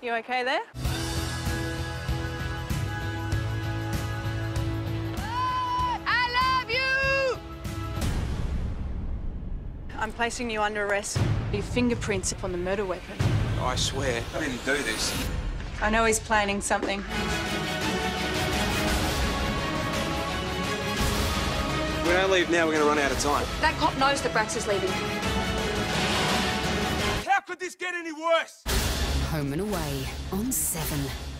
You okay there? I love you! I'm placing you under arrest. Your fingerprints upon the murder weapon. I swear, I didn't do this. I know he's planning something. If we don't leave now, we're going to run out of time. That cop knows that Brax is leaving. How could this get any worse? Home and Away on 7.